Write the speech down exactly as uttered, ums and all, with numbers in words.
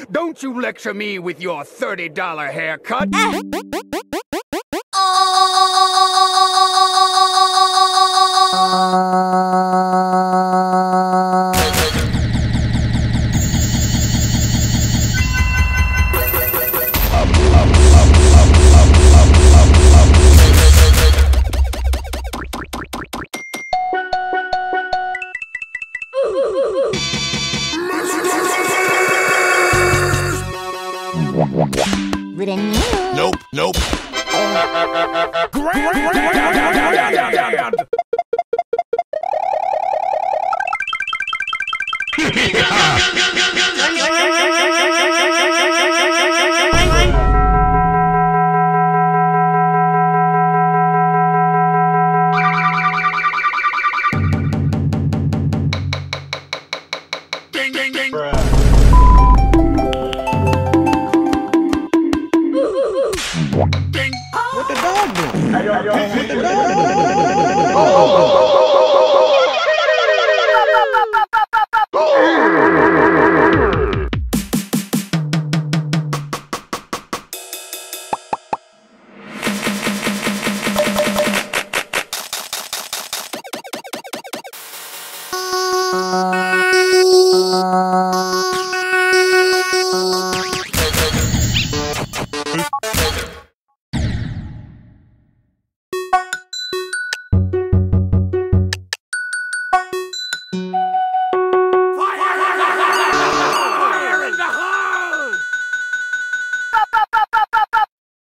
Don't you lecture me with your thirty dollar haircut. Nope, nope. Ding, ding, ding. What the dog doing? What the dog doing?